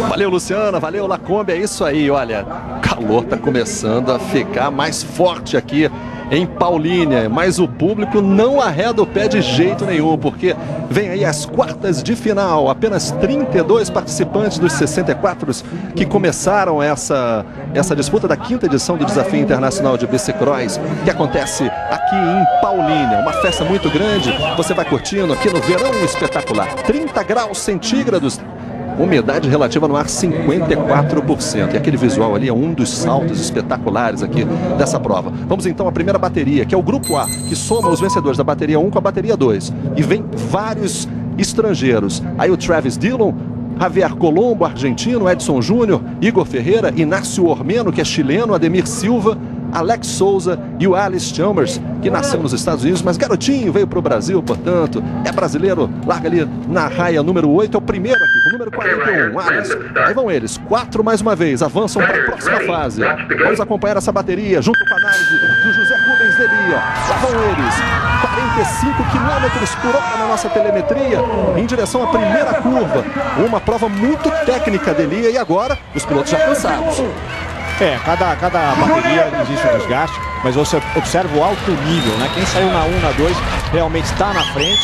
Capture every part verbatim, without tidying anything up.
Valeu, Luciana, valeu, Lacombe, é isso aí, olha, o calor tá começando a ficar mais forte aqui em Paulínia, mas o público não arreda o pé de jeito nenhum, porque vem aí as quartas de final, apenas trinta e dois participantes dos sessenta e quatro que começaram essa, essa disputa da quinta edição do Desafio Internacional de Bicicross, que acontece aqui em Paulínia, uma festa muito grande, você vai curtindo aqui no verão espetacular, trinta graus centígrados, umidade relativa no ar cinquenta e quatro por cento. E aquele visual ali é um dos saltos espetaculares aqui dessa prova. Vamos então à primeira bateria, que é o grupo A, que soma os vencedores da bateria um com a bateria dois. E vem vários estrangeiros. Aí o Travis Dillon, Javier Colombo, argentino, Edson Júnior, Igor Ferreira, Inácio Ormeno, que é chileno, Ademir Silva, Alex Souza e o Alice Chalmers, que nasceu nos Estados Unidos, mas garotinho, veio para o Brasil, portanto, é brasileiro, larga ali na raia número oito, é o primeiro aqui, com o número quarenta e um, Alice. Aí vão eles, quatro mais uma vez, avançam para a próxima fase. Vamos acompanhar essa bateria, junto com a análise do José Rubens Delia. Lá vão eles, quarenta e cinco quilômetros por hora na nossa telemetria, em direção à primeira curva. Uma prova muito técnica, Delia, e agora os pilotos já cansados. É, cada, cada bateria existe um desgaste, mas você observa o alto nível, né? Quem saiu na um, na dois, realmente está na frente.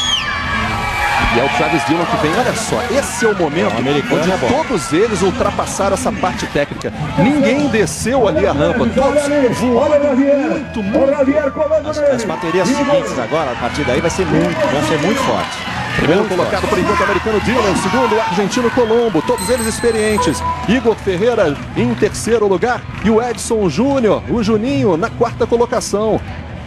E é o Travis Dillon que vem, olha só, esse é o momento é, onde é todos eles ultrapassaram essa parte técnica. Ninguém desceu ali a rampa, todos voando muito, muito. As, as baterias seguintes agora, a partir daí vai ser muito, vão ser muito fortes. Primeiro colocado por enquanto o americano Dillon, segundo o argentino Colombo, todos eles experientes. Igor Ferreira em terceiro lugar e o Edson Júnior, o Juninho, na quarta colocação.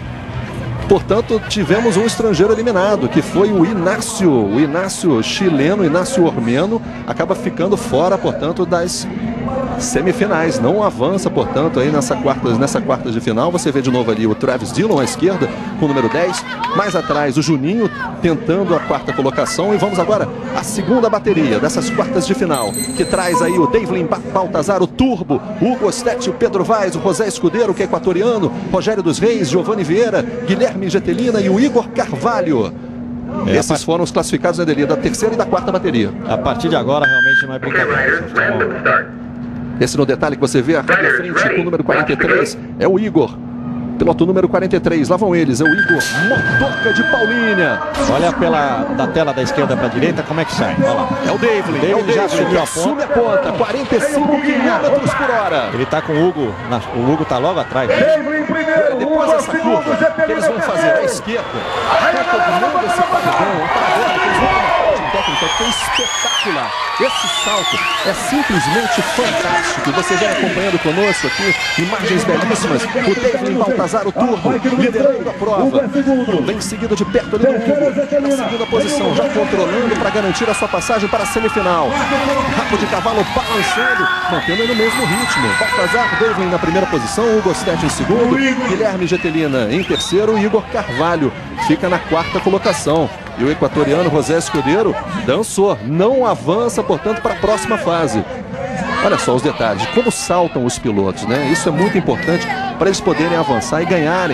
Portanto, tivemos um estrangeiro eliminado, que foi o Inácio, o Inácio chileno, Inácio Ormeno, acaba ficando fora, portanto, das semifinais. Não avança, portanto, aí nessa quarta, nessa quarta de final. Você vê de novo ali o Travis Dillon à esquerda, com o número dez. Mais atrás, o Juninho tentando a quarta colocação. E vamos agora à segunda bateria dessas quartas de final, que traz aí o Devlin Baltazar, o Turbo, o Hugo Ostetti, o Pedro Vaz, o José Escudeiro, que é equatoriano, Rogério dos Reis, Giovanni Vieira, Guilherme Getelina e o Igor Carvalho. É, Esses part... foram os classificados na bateria da terceira e da quarta bateria. A partir de agora, realmente não é brincadeira. Esse no detalhe que você vê aqui à frente com o número quarenta e três é o Igor. Piloto número quarenta e três, lá vão eles, é o Igor Motoca de Paulínia. Olha pela da tela da esquerda para a direita como é que sai. Olha lá. É o Devlin, é o Devlin, já subiu a ponta. a ponta, quarenta e cinco quilômetros por hora. Ele está com o Hugo, na, o Hugo está logo atrás. Devlin primeiro, depois dessa curva que eles vão fazer à esquerda, dominando esse paredão, que eles vão ter uma parte técnica que foi espetacular. Esse salto é simplesmente fantástico. Você vem acompanhando conosco aqui, imagens belíssimas. O Devlin Baltazar, o Turbo, liderando a prova. Vem seguido de perto ali no Hugo, na segunda posição, já controlando para garantir a sua passagem para a semifinal. Rabo de cavalo balançando, mantendo no mesmo ritmo. Baltazar, Devlin na primeira posição, Hugo Ostetti em segundo, Guilherme Getelina em terceiro e Igor Carvalho fica na quarta colocação. E o equatoriano José Escudeiro dançou, não avança, portanto, para a próxima fase. Olha só os detalhes, como saltam os pilotos, né? Isso é muito importante para eles poderem avançar e ganharem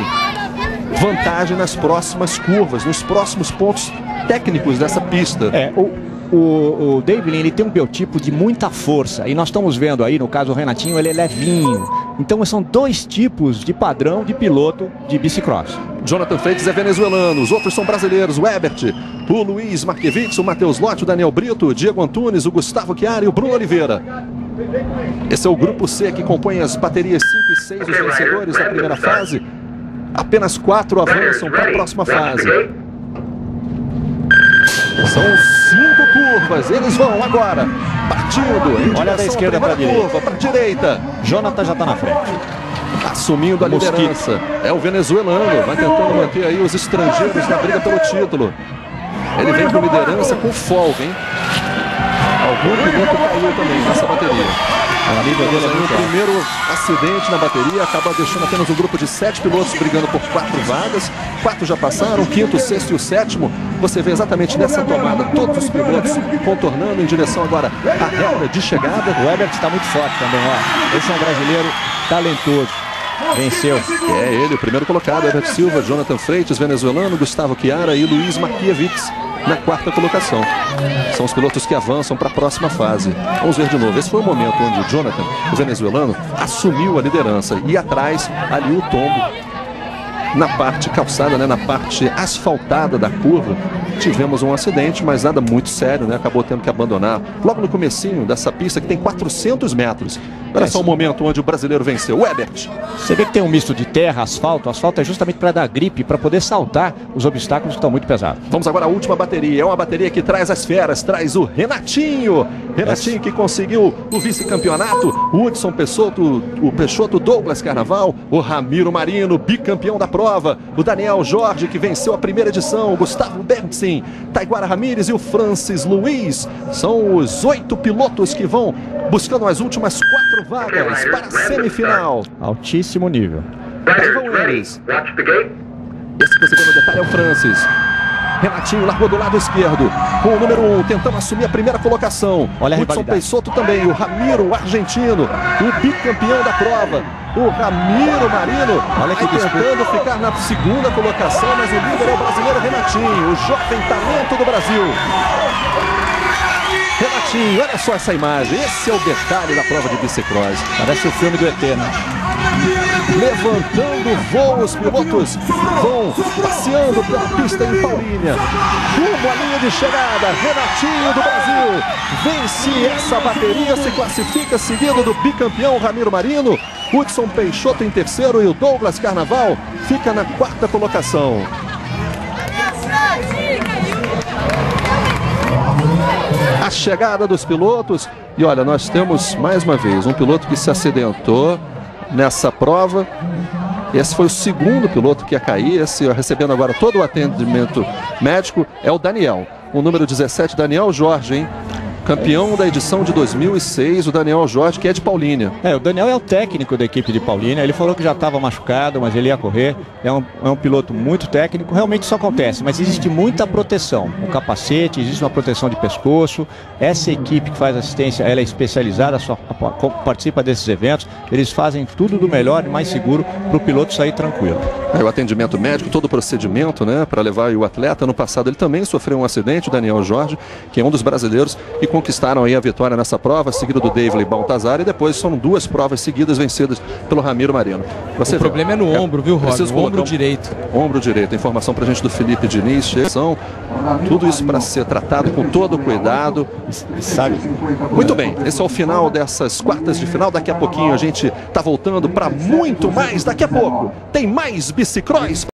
vantagem nas próximas curvas, nos próximos pontos técnicos dessa pista. É, o, o, o Devlin, ele tem um biotipo de muita força, e nós estamos vendo aí, no caso o Renatinho, ele é levinho. Então são dois tipos de padrão de piloto de bicicross. Jonathan Freitas é venezuelano, os outros são brasileiros, o Ebert, o Luiz Marquevich, o Matheus Lotti, o Daniel Brito, o Diego Antunes, o Gustavo Chiari e o Bruno Oliveira. Esse é o grupo C que compõe as baterias cinco e seis, os vencedores da primeira fase. Apenas quatro avançam para a próxima fase. São cinco curvas, eles vão agora, partindo. Olha da esquerda para a direita. Para a direita. Jonathan já está na frente. Assumindo a liderança. É o venezuelano, vai tentando manter aí os estrangeiros na briga pelo título. Ele vem com liderança com folga, hein? Algum piloto caiu também nessa bateria. O primeiro acidente na bateria acaba deixando apenas um grupo de sete pilotos brigando por quatro vagas. Quatro já passaram, o quinto, o sexto e o sétimo. Você vê exatamente nessa tomada todos os pilotos contornando em direção agora à reta de chegada. O Ebert está muito forte também, ó. Esse é um brasileiro talentoso. Venceu. É ele, o primeiro colocado, Ebert Silva, Jonathan Freitas, venezuelano, Gustavo Chiara e Luiz Marquevich. na quarta colocação. São os pilotos que avançam para a próxima fase. Vamos ver de novo. Esse foi o momento onde o Jonathan, o venezuelano, assumiu a liderança. E atrás, ali o tombo. Na parte calçada, né, na parte asfaltada da curva, tivemos um acidente, mas nada muito sério, né? Acabou tendo que abandonar logo no comecinho dessa pista que tem quatrocentos metros. Olha é, só o momento onde o brasileiro venceu. O Ebert. Você vê que tem um misto de terra, asfalto. O asfalto é justamente para dar gripe, para poder saltar os obstáculos que estão muito pesados. Vamos agora à última bateria. É uma bateria que traz as feras, traz o Renatinho. Renatinho que conseguiu o vice-campeonato. O Hudson Peixoto, o Peixoto Douglas Carnaval. O Ramiro Marino, bicampeão da prova. O Daniel Jorge, que venceu a primeira edição. O Gustavo Berntsen, Taiguara Ramírez e o Francis Luiz. São os oito pilotos que vão buscando as últimas quatro vagas para a semifinal. Altíssimo nível. Aí vão eles. Esse que você vê no detalhe é o Francis. Renatinho largou do lado esquerdo com o número um, tentando assumir a primeira colocação. Olha a Hudson Peixoto também, o Ramiro, o argentino, o bicampeão da prova. O Ramiro Marino, olha que tentando ficar na segunda colocação, mas o líder é o brasileiro Renatinho, o jovem talento do Brasil. Renatinho, olha só essa imagem, esse é o detalhe da prova de bicicross. Parece o filme do E T, né? Levantando voo, os pilotos vão passeando pela pista em Paulínia. Rumo à linha de chegada, Renatinho do Brasil vence essa bateria, se classifica seguido do bicampeão Ramiro Marino. Hudson Peixoto em terceiro e o Douglas Carnaval fica na quarta colocação. A chegada dos pilotos. E olha, nós temos mais uma vez um piloto que se acidentou nessa prova. Esse foi o segundo piloto que ia cair. Esse recebendo agora todo o atendimento médico é o Daniel. O número dezessete, Daniel Jorge, hein? Campeão da edição de dois mil e seis, o Daniel Jorge, que é de Paulínia. É, o Daniel é o técnico da equipe de Paulínia. Ele falou que já estava machucado, mas ele ia correr. É um, é um piloto muito técnico. Realmente isso acontece, mas existe muita proteção. O capacete, existe uma proteção de pescoço. Essa equipe que faz assistência, ela é especializada, só participa desses eventos. Eles fazem tudo do melhor e mais seguro para o piloto sair tranquilo. É, o atendimento médico, todo o procedimento, né, para levar o atleta. No passado ele também sofreu um acidente, o Daniel Jorge, que é um dos brasileiros que conquistaram aí a vitória nessa prova, seguido do David Baltazar, e depois são duas provas seguidas vencidas pelo Ramiro Marino. Você o vê, problema é no é, ombro, viu, Rob? O ombro um, direito. Ombro direito. Informação pra gente do Felipe Diniz. São tudo isso para ser tratado com todo o cuidado. Sabe? Muito bem, esse é o final dessas quartas de final. Daqui a pouquinho a gente tá voltando para muito mais. Daqui a pouco tem mais bicicross.